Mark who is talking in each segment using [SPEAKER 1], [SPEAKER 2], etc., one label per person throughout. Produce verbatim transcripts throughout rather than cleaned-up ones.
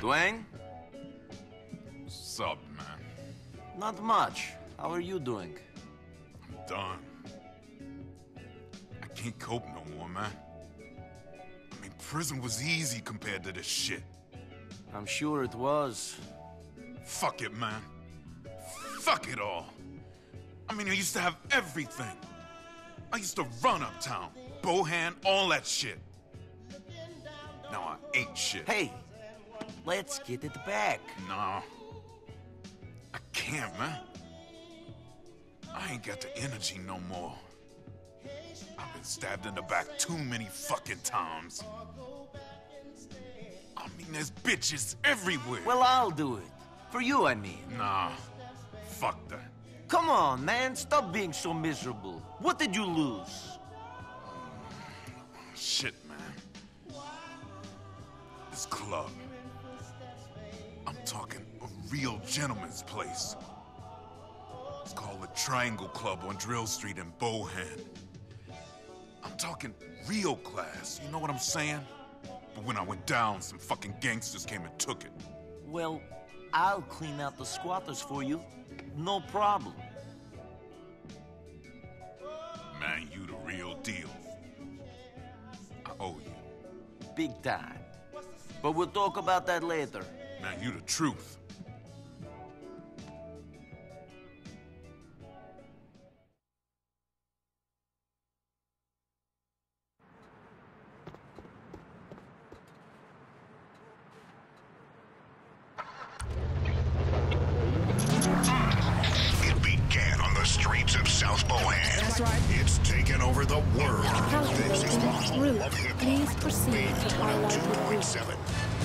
[SPEAKER 1] Dwayne?
[SPEAKER 2] What's up, man?
[SPEAKER 1] Not much. How are you doing?
[SPEAKER 2] I'm done. I can't cope no more, man. I mean, prison was easy compared to this shit.
[SPEAKER 1] I'm sure it was.
[SPEAKER 2] Fuck it, man. Fuck it all. I mean, I used to have everything. I used to run uptown, Bohan, all that shit. Now I ain't shit.
[SPEAKER 1] Hey, let's get it back.
[SPEAKER 2] Nah. I can't, man. I ain't got the energy no more. I've been stabbed in the back too many fucking times. I mean, there's bitches everywhere.
[SPEAKER 1] Well, I'll do it. For you, I mean.
[SPEAKER 2] Nah. Fuck that.
[SPEAKER 1] Come on, man. Stop being so miserable. What did you lose?
[SPEAKER 2] Shit, man. This club. I'm talking a real gentleman's place. It's called the Triangle Club on Drill Street in Bohan. I'm talking real class, you know what I'm saying? But when I went down, some fucking gangsters came and took it.
[SPEAKER 1] Well, I'll clean out the squatters for you. No problem.
[SPEAKER 2] Man, you the real deal. I owe you.
[SPEAKER 1] Big time. But we'll talk about that later.
[SPEAKER 2] Man, you the truth.
[SPEAKER 3] Streets of South Bohan. That's right. It's taken over the world. This is the home of hip-hop.
[SPEAKER 4] Please proceed to highlight
[SPEAKER 3] two point seven.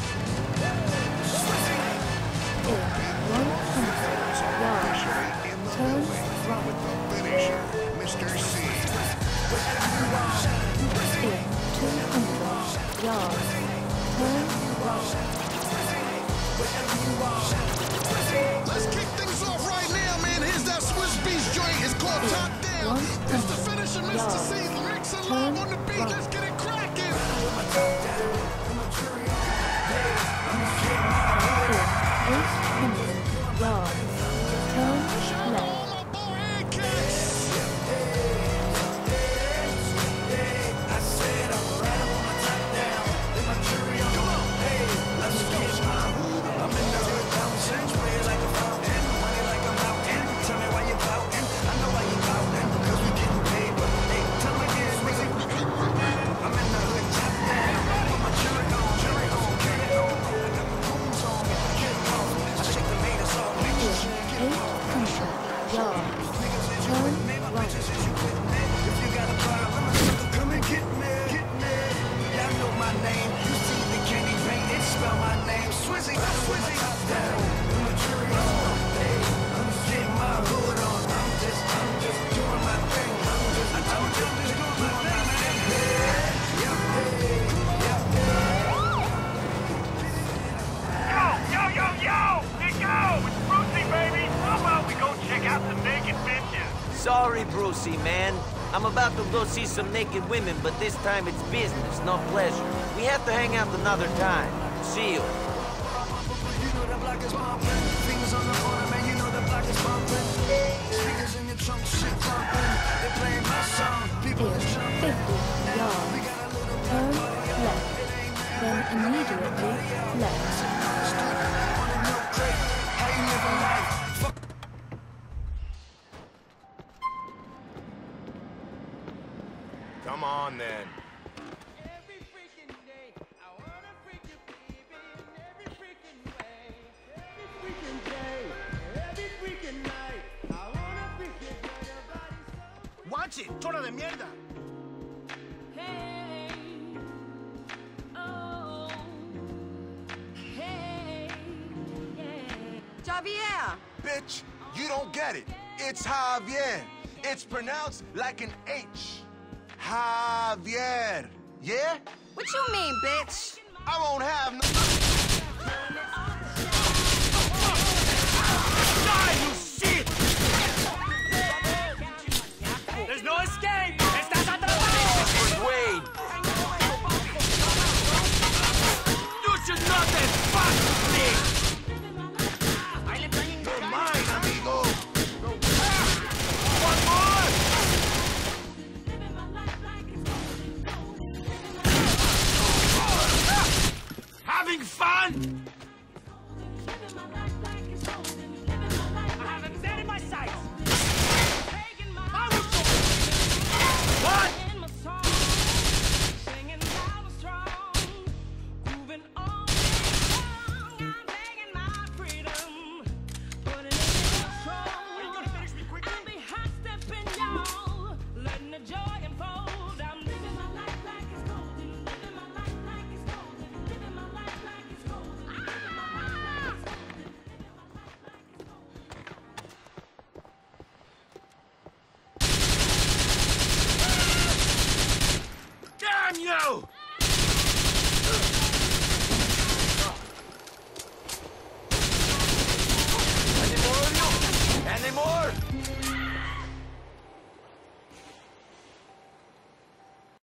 [SPEAKER 4] one hundred yards. Turn right.
[SPEAKER 3] With the finisher, Mister C.
[SPEAKER 4] In two hundred yards. Turn right.
[SPEAKER 5] Let's kick things off right now, man. Here's that Swiss Beast joint. It's called Top Down. It's the finisher, Mister C. Mixing live on the beat. Let's get it cracking.
[SPEAKER 4] eight hundred yards. Turn left.
[SPEAKER 1] Sorry, Brucey, man. I'm about to go see some naked women, but this time it's business, not pleasure. We have to hang out another time. See you.
[SPEAKER 4] fifty yards. Turn left. Then immediately left.
[SPEAKER 5] Come on, then.
[SPEAKER 6] Every freaking day, I wanna freak you, baby, in every freaking way. Every freaking day, every freaking night, I wanna freak you, girl, your body's so...
[SPEAKER 5] Watch it, chora de mierda.
[SPEAKER 6] Hey, oh, hey, yeah.
[SPEAKER 7] Javier!
[SPEAKER 5] Bitch, you don't get it. It's Javier. It's pronounced like an H. Javier. Yeah?
[SPEAKER 7] What you mean, bitch?
[SPEAKER 5] I won't have no...
[SPEAKER 6] Die, you shit! There's no escape! Estás atrapado!
[SPEAKER 1] Wait!
[SPEAKER 6] You should not have fucked me!
[SPEAKER 1] Go!